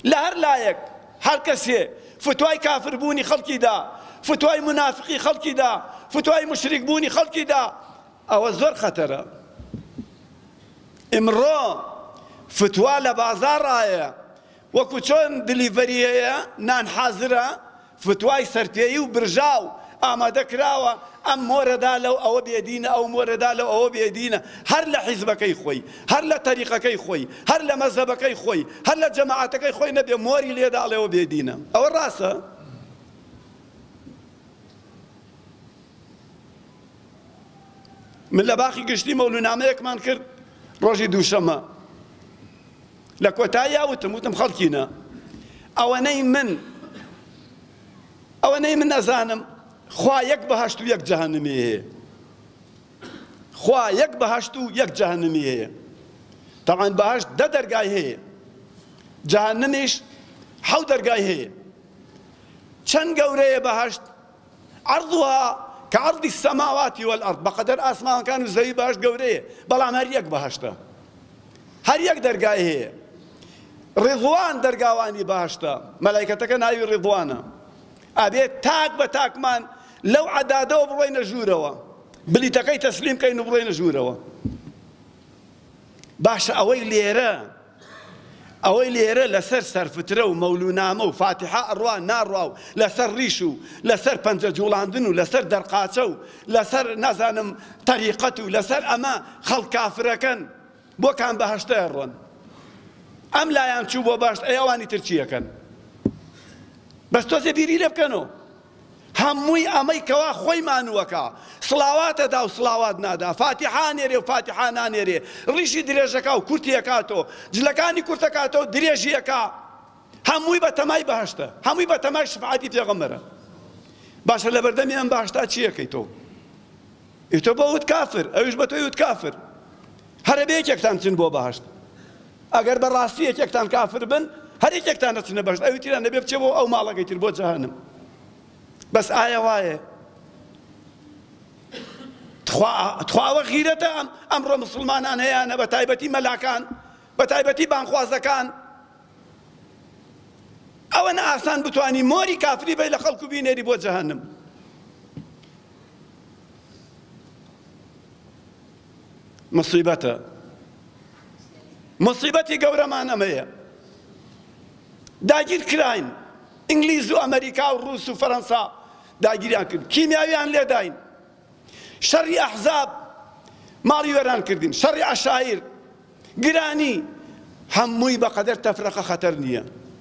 لە هەر لایەک هەر کەسێ فتوای کافربوونی خەڵکی دا، فتوای منافقی خەڵکی دا، فتوای مشریک بوونی خەڵکی دا، ئەوە زۆر خەتەرە. ئمڕۆ فتوا لە بازاڕایە وەکو چۆن دلیڤەریەیە نان حازرە، فتوای سەرپێیی و برژاو ئامادە کراوە ئەم مۆرەدا لەو ئەوە بێدینە، ئەو مۆرەدا لەو ئەوە بێدینە، هەر لە حیزبەکەی خۆی، هەر لە تەریقەکەی خۆی، هەر لە مەزهەبەکەی خۆی، هەر لە جەماعەتەکەی خۆی نەبێ مۆری لێدا ئەڵێەوە بێدینە. ئەوە ڕاستە؟ من لە باخی گشتی مەولوونامەیەکمان کرد ڕۆژی دووشەمە، لە کۆتایی وتم خەڵکینە ئەوەنەی من نەزانم خوا یەک بەهەشت و یەک جەهەنەمی هەیە، خوا یەک بەهەشت و یەک جەهەنەمی هەیە. تەبعاً بەهەشت 10 دەرگای هەیە، جەهەنەمیش 7 دەرگای هەیە. چەند گەورەیە بەهەشت؟ عەرضها كعرض السماوات والأرض، بقدر آسمان كانوا زي بهشت قوريه، بلام هر يك بهشتا، هر يك درقاي هي. رضوان درقاواني بهشتا، ملائكتك نايو رضوانا. أبي تاك بتاك مان لو عدادو بروين جوروا، بلي تكاي تسليم كاين بروين جوروا. باش أوي ليرة لسر سرفترة ومولونامة وفاتحة أروان نارواو لسر ريشو لسر بنجا جولاندنو لسر درقاتو لسر نزانم طريقتو لسر أما خلق كافركن بو كان بهشتا يرون أم لا ينشو بو بهشت أيواني ترشيه كان بس توزي بيري لبكنو هموي أمي كوا خوي مانوكا صلاوات دا وصلاوات نادا فاتحة نيري وفاتحة نانيري ريشي دريجكا وكورتيكاتو جلكاني كورتكاتو دريجيكا هموي بتماي بهشتا هموي بتماي شفاعتي بيغمرة باشا لبردمي أم بهشتا تشيه كيتو إتو بوت كافر أيش بتو يوت كافر هربيك يكتان تنبو بهشت أجر براسي يكتان كافر بن هريك يكتان تنبهشت أيو تيران نبي بتشبو أو مالك يتير بو جهنم بس آية واية تخوا غيرته أمر مسلمان هي أنا بتايبتي ملاكان بتايبتي بانخوازكان أو أنا آسان بتواني موري كافري بين خلق بيني بو جهنم مصيبتي قورة ما نمية داجير كراين إنجليز وأمريكا وروس وفرنسا داگیریان کرد کیمیاویان لێ داین شەڕی ئەحزاب ماڵی وێران کردین شەڕی عەشایر گرانی هەمووی بەقەدەر تەفرەقە خەتەر نییە